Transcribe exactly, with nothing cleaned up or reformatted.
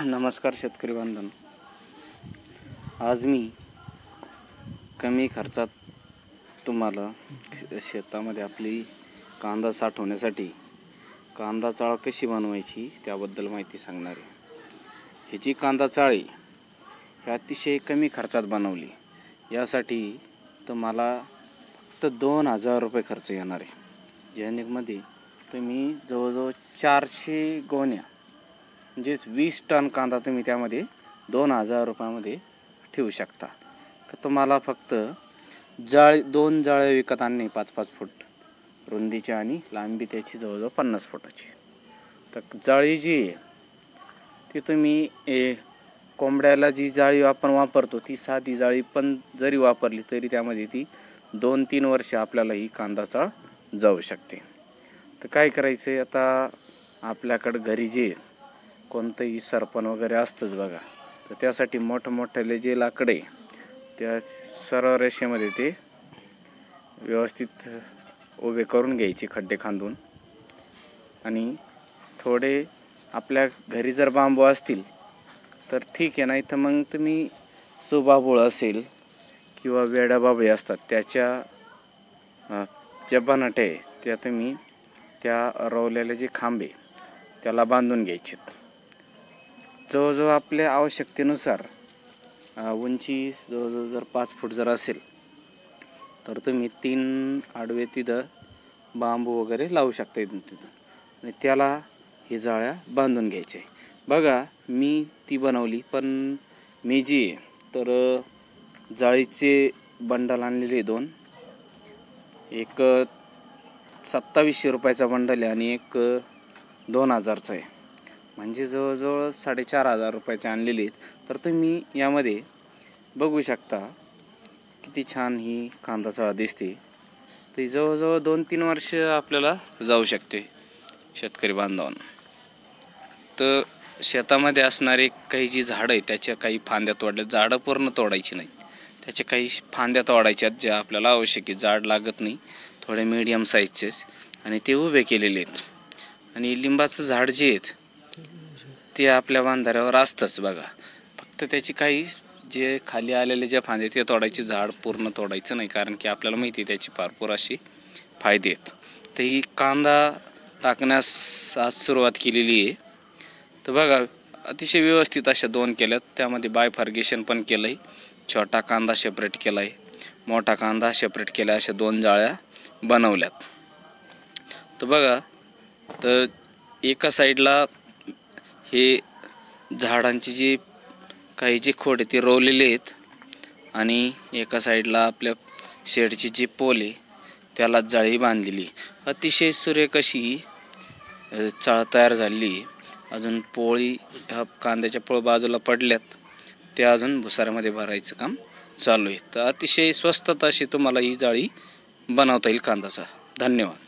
नमस्कार शेतकरी बांधवांनो, आज मी कमी खर्चात तुम्हाला शेतामध्ये आपली कांदा साठवण्यासाठी कांदा चाळ कशी बनवायची त्याबद्दल माहिती सांगणार आहे. ही जी कांदा चाळी ही अतिशय कमी खर्चात बनवली, यासाठी तर मला फक्त दोन हजार रुपये खर्च येणार आहे. ज्यामध्ये तुम्ही जवळजवळ चारशे गोण्या म्हणजे वीस टन कांदा तुम्ही त्यामध्ये दोन हजार रुपयामध्ये ठेवू शकता. तर तुम्हाला फक्त जाळी दोन जाळ्या विकत आणणे, पाच पाच फूट रुंदीची आणि लांबी त्याची जवळजवळ पन्नास फुटाची. तर जाळी जी आहे ती तुम्ही ए कोंबड्याला जी जाळी आपण वापरतो ती साधी जाळी पण जरी वापरली तरी त्यामध्ये ती दोन तीन वर्ष आपल्याला ही कांदा चाळ जाऊ शकते. तर काय करायचं आहे, आता आपल्याकडे घरी जे कोणतंही सरपण वगैरे असतंच बघा, तर त्यासाठी मोठमोठ्याले जे लाकडे त्या सरळ रेषेमध्ये ते व्यवस्थित उभे करून घ्यायचे खड्डे खांदून. आणि थोडे आपल्या घरी जर बांबू असतील तर ठीक आहे, नाही तर मग तुम्ही सुबाबूळ असेल किंवा वेड्या बाबळी असतात त्याच्या ज्या बनाटे त्या तुम्ही त्या रवलेले जे खांबे त्याला बांधून घ्यायचे. जवळजवळ आपल्या आवश्यकतेनुसार उंची जवळजवळ जर पाच फूट जर असेल तर तुम्ही तीन आडवे तिथं बांबू वगैरे लावू शकता इथून तिथून, आणि त्याला हे जाळ्या बांधून घ्यायचे. बघा मी ती बनवली, पण मी जी तर जाळीचे बंडल आणलेले दोन, एक सत्तावीसशे रुपयाचा बंडल आहे आणि एक दोन हजारचा आहे, म्हणजे जवळजवळ साडेचार हजार रुपयाचे आणलेले आहेत. तर तुम्ही यामध्ये बघू शकता किती छान ही कांदा चाळ दिसते. ती जवळजवळ दोन तीन वर्ष आपल्याला जाऊ शकते शेतकरी बांधवांना. तर शेतामध्ये असणारे काही जी झाडं आहे त्याच्या काही फांद्या तोडल्या, झाडं पूर्ण तोडायची नाही, त्याच्या काही फांद्या तोडायच्या ज्या आपल्याला आवश्यक आहे, झाड लागत नाही, थोडे मीडियम साईजचेच, आणि ते उभे केलेले आहेत. आणि लिंबाचं झाड जे आहेत ते आपल्या बांधाऱ्यावर असतंच बघा, फक्त त्याची काही जे खाली आलेले ज्या फांदे ते तोडायचे, झाड पूर्ण तोडायचं नाही, कारण की आपल्याला माहिती आहे त्याची भरपूर अशी फायदे आहेत. तर ही कांदा टाकण्यास आज सुरुवात केलेली आहे. तर बघा अतिशय व्यवस्थित अशा दोन केल्यात, त्यामध्ये बायफर्गेशन पण केलं आहे, छोटा कांदा सेपरेट केला आहे, मोठा कांदा सेपरेट केला, अशा दोन जाळ्या बनवल्यात. तर बघा, तर एका साईडला हे झाडांची जी काही जी खोड आहे ती रोवलेली आहेत, आणि एका साईडला आपल्या शेडची जी पोल आहे त्याला जाळी बांधलेली. अतिशय सुरेख अशी चाळ तयार झालेली. अजून पोळी ह्या कांद्याच्या पोळ बाजूला पडल्यात, त्या अजून भुसाऱ्यामध्ये भरायचं काम चालू आहे. तर अतिशय स्वस्तात अशी तुम्हाला ही जाळी बनवता येईल कांदा चाळ. धन्यवाद.